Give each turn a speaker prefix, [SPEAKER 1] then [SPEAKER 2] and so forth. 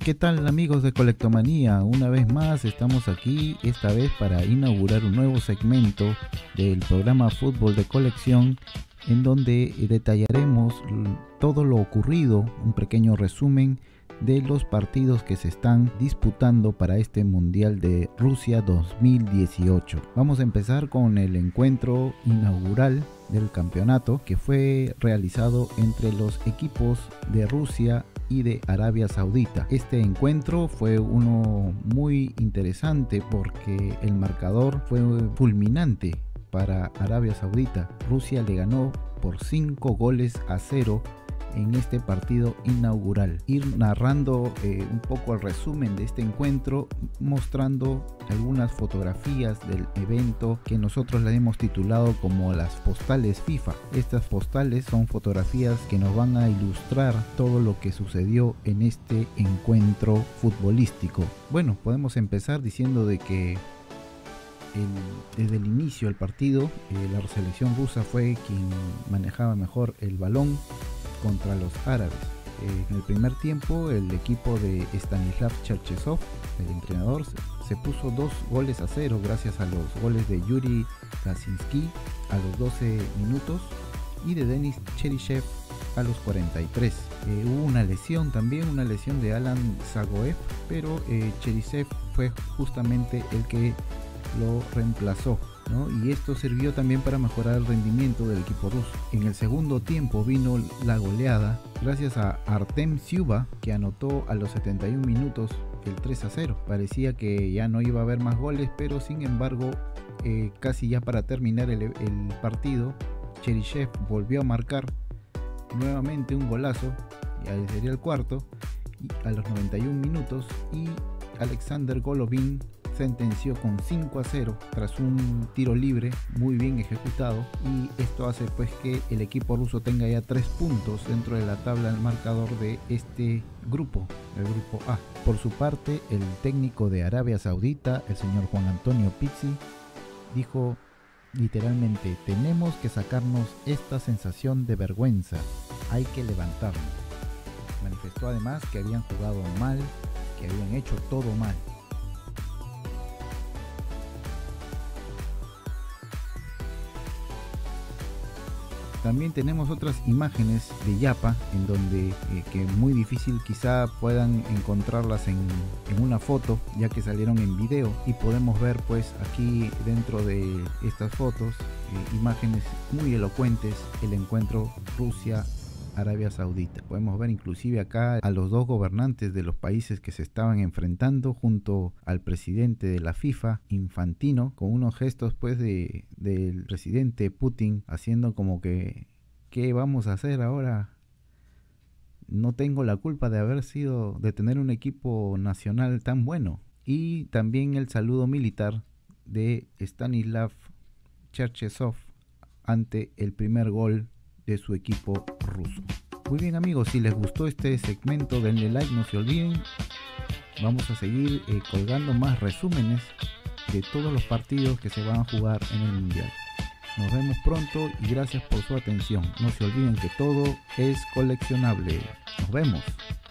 [SPEAKER 1] ¿Qué tal amigos de Colectomanía? Una vez más estamos aquí, esta vez para inaugurar un nuevo segmento del programa Fútbol de Colección, en donde detallaremos todo lo ocurrido, un pequeño resumen de los partidos que se están disputando para este Mundial de Rusia 2018. Vamos a empezar con el encuentro inaugural del campeonato, que fue realizado entre los equipos de Rusia y de Arabia Saudita. Este encuentro fue uno muy interesante porque el marcador fue fulminante para Arabia Saudita. Rusia le ganó por 5-0 en este partido inaugural. Ir narrando un poco el resumen de este encuentro, mostrando algunas fotografías del evento que nosotros le hemos titulado como las postales FIFA. Estas postales son fotografías que nos van a ilustrar todo lo que sucedió en este encuentro futbolístico. Bueno, podemos empezar diciendo de que desde el inicio del partido la selección rusa fue quien manejaba mejor el balón contra los árabes. En el primer tiempo el equipo de Stanislav Cherchesov, el entrenador, se puso 2-0 gracias a los goles de Yuri Krasinski a los 12 minutos y de Denis Cheryshev a los 43. Hubo una lesión también, una lesión de Alan Zagoev, pero Cheryshev fue justamente el que lo reemplazó, ¿no? Y esto sirvió también para mejorar el rendimiento del equipo ruso. En el segundo tiempo vino la goleada gracias a Artem Syuba, que anotó a los 71 minutos el 3-0. Parecía que ya no iba a haber más goles, pero sin embargo casi ya para terminar el partido, Cheryshev volvió a marcar nuevamente un golazo, ya sería el cuarto, a los 91 minutos, y Alexander Golovin sentenció con 5-0 tras un tiro libre muy bien ejecutado, y esto hace pues que el equipo ruso tenga ya 3 puntos dentro de la tabla del marcador de este grupo, el grupo A. Por su parte, el técnico de Arabia Saudita, el señor Juan Antonio Pizzi, dijo literalmente: tenemos que sacarnos esta sensación de vergüenza, hay que levantarnos. Manifestó además que habían jugado mal, que habían hecho todo mal. También tenemos otras imágenes de Yapa, en donde que muy difícil quizá puedan encontrarlas en una foto, ya que salieron en video, y podemos ver pues aquí dentro de estas fotos imágenes muy elocuentes el encuentro Rusia-Arabia Saudita. Podemos ver inclusive acá a los dos gobernantes de los países que se estaban enfrentando junto al presidente de la FIFA, Infantino, con unos gestos pues del presidente Putin, haciendo como que ¿qué vamos a hacer ahora? No tengo la culpa de tener un equipo nacional tan bueno. Y también el saludo militar de Stanislav Cherchesov ante el primer gol de su equipo ruso. Muy bien amigos, si les gustó este segmento denle like, no se olviden. Vamos a seguir colgando más resúmenes de todos los partidos que se van a jugar en el Mundial. Nos vemos pronto y gracias por su atención. No se olviden que todo es coleccionable. Nos vemos.